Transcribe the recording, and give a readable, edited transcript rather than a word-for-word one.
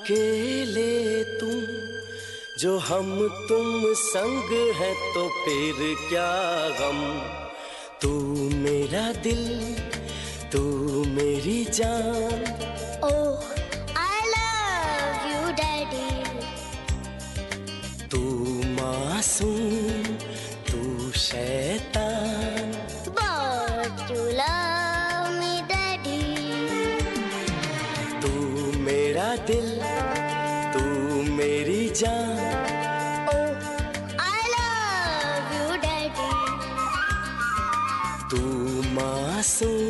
अकेले तुम जो हम तुम संग है तो फिर क्या गम। तू मेरा दिल, तू मेरी जान। Oh I love you daddy. तू मासूम, तू शैतान। But you love me daddy. तू मेरा दिल, तू मेरी जान। Oh I love you daddy. तू मासूम,